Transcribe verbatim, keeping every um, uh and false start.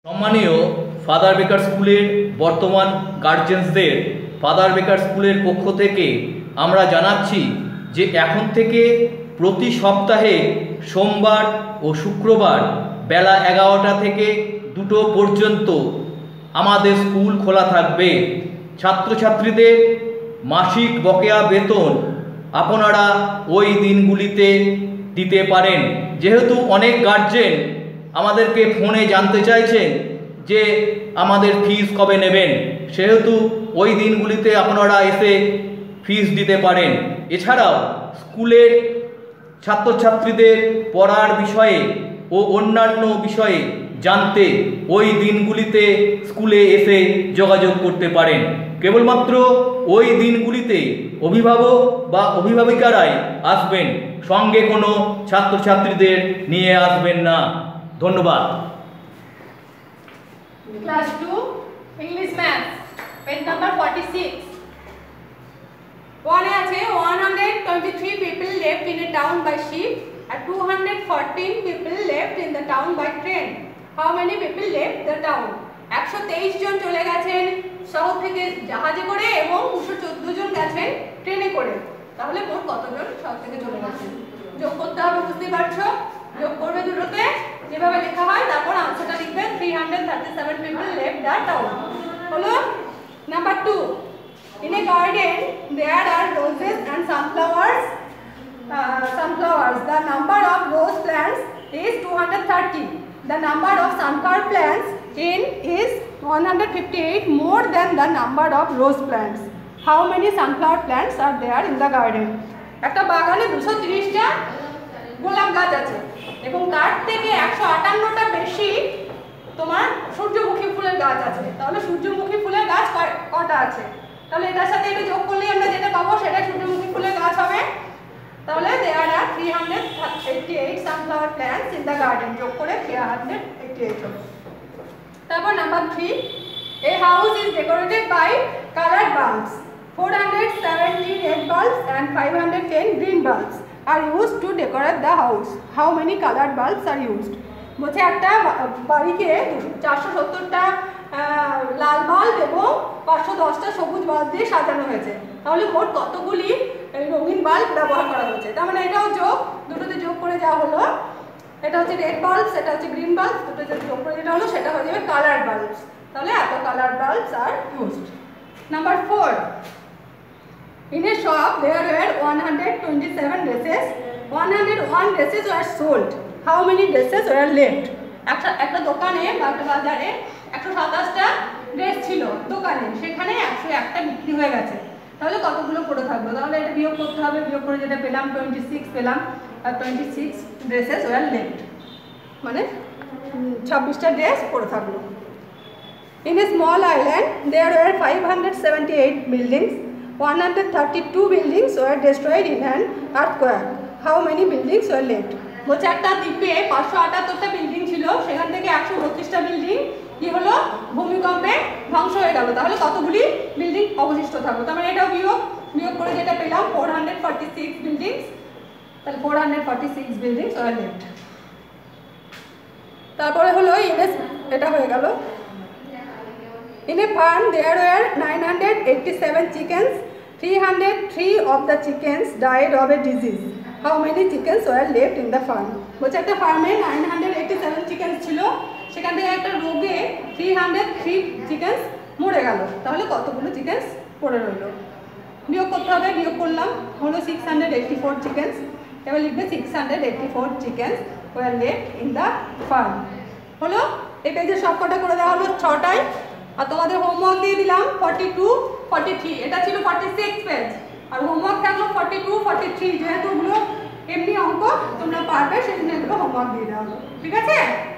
সম্মানীয় ফাদার বেকার স্কুলের বর্তমান গার্জেন্সদের ফাদার বেকার স্কুলের পক্ষ থেকে আমরা জানাচ্ছি যে এখন থেকে প্রতি সপ্তাহে সোমবার ও শুক্রবার বেলা এগারোটা থেকে দুটো পর্যন্ত আমাদের স্কুল খোলা থাকবে। ছাত্রছাত্রীদের মাসিক বকেয়া বেতন আপনারা ওই দিনগুলিতে দিতে পারেন। যেহেতু অনেক গার্জেন আমাদেরকে ফোনে জানতে চাইছেন যে আমাদের ফিস কবে নেবেন, সেহেতু ওই দিনগুলিতে আপনারা এসে ফিস দিতে পারেন। এছাড়াও স্কুলের ছাত্রছাত্রীদের পড়ার বিষয়ে ও অন্যান্য বিষয়ে জানতে ওই দিনগুলিতে স্কুলে এসে যোগাযোগ করতে পারেন। কেবলমাত্র ওই দিনগুলিতে অভিভাবক বা অভিভাবিকারাই আসবেন, সঙ্গে কোনো ছাত্রছাত্রীদের নিয়ে আসবেন না। ধন্যবাদ। Class two, English Maths, page number forty-six. One আছে one hundred twenty-three people left in a town by ship and two hundred fourteen people left in the town by train. How many people left the town? একশো তেইশ জন চলে গেছেন শহর থেকে জাহাজে করে এবং দুশো চোদ্দ জন গেছেন ট্রেনে করে। তাহলে মোট কতজন শহর থেকে চলে গেছেন? যোগ করতে হবে, বুঝতেই পারছো। যোগ করবে দুটোতে যেভাবে লেখা হয়, তারপর আনসারটা লিখবে three hundred thirty-seven people left the town। হলো number two. In a garden there are roses and sunflowers. Uh, sunflowers. The number of rose plants is two hundred thirty. The number of sunflower plants in is one hundred fifty-eight, more than the number of rose plants. How many sunflower plants are there in the garden? একটা বাগানে দুশো তিরিশটা গোলাপ গাছ আছে এবং তার থেকে একশো আটান্নটা বেশি তোমার সূর্যমুখী ফুলের গাছ আছে। তাহলে সূর্যমুখী ফুলের গাছ কটা আছে? তাহলে এটার সাথে এটা যোগ করলে আমরা যেটা পাবো সেটা সূর্যমুখী ফুলের গাছ হবে। তাহলে there are three hundred eighty-eight sunflower plants in the garden, যোগ করে three hundred eighty-eight হবে। তারপর number three, a house is decorated by colored bulbs. four hundred seventy red bulbs and five hundred ten green bulbs are used to decorate the house. How many colored bulbs are used? বলছে একটা বাড়িকে চারশো সত্তরটা লাল bulb এবং পাঁচশো দশটা সবুজ bulb দিয়ে সাজানো হয়েছে। তাহলে মোট কতগুলি রঙিন বাল্ব ব্যবহার করা হয়েছে? তার মানে এটাও যোগ, দুটোতে যোগ করে যা হলো, এটা হচ্ছে রেড বাল্ব, সেটা হচ্ছে গ্রিন বাল্ব, দুটোতে যোগ করে যেটা হলো সেটা হয়ে যাবে কালার বাল্বস। তাহলে এত colour bulbs are used. Number four, in a shop there were one hundred twenty-seven dresses. one hundred one dresses were sold. How many dresses were left? একটা একটা দোকানে বা একটা বাজারে একশো সাতাশটা ড্রেস ছিল দোকানে, সেখানে একশো একটা বিক্রি হয়ে গেছে। তাহলে কতগুলো পড়ে থাকলো? তাহলে এটা বিয়োগ করতে হবে, বিয়োগ করে যেটা পেলাম টোয়েন্টি সিক্স পেলাম, আর twenty six dresses were left, মানে ছাব্বিশটা ড্রেস পড়ে থাকলো। In a small island there were five hundred seventy-eight buildings. one hundred thirty-two buildings were destroyed in an earthquake. How many buildings were left? বলছে একটা দ্বীপে পাঁচশো আটাত্তরটা বিল্ডিং ছিল, সেখান থেকে একশো বত্রিশটা বিল্ডিং কি হলো ভূমিকম্পে ধ্বংস হয়ে গেল। তাহলে কতগুলি বিল্ডিং অবশিষ্ট থাকলো? তার মানে এটাও বিয়োগ, বিয়োগ করে যেটা পেলাম four hundred forty six buildings. তাহলে four hundred forty six buildings were left. তারপরে হলো ইমেজ, এটা হয়ে গেল। In a farm there were nine hundred eighty-seven chickens. three hundred three of the chickens died of a disease. How many chickens were left in the farm? বলছে একটা ফার্মে nine hundred eighty-seven chicken ছিল, সেখান থেকে একটা রোগে three hundred three chicken মরে গেল। তাহলে কতগুলো চিকেন পড়ে রইল? বিয়োগ করতে হবে, বিয়োগ করলাম হলো six hundred eighty-four চিকেন। এবার লিখবে six hundred eighty-four chicken were left in the farm। হলো এই পেজের সবকটা করে দেওয়া হলো ছটায়। আর তোমাদের হোমওয়ার্ক দিয়ে দিলাম ফর্টি টু ফর্টি থ্রি, এটা ছিল ফর্টি সিক্স পেজ, আর হোমওয়ার্ক থাকলো ফর্টি টু ফর্টি থ্রি। যেহেতু ওগুলো এমনি অঙ্ক তোমরা পারবে, সেই জন্য এগুলো হোমওয়ার্ক দিয়ে দেওয়া হলো। ঠিক আছে?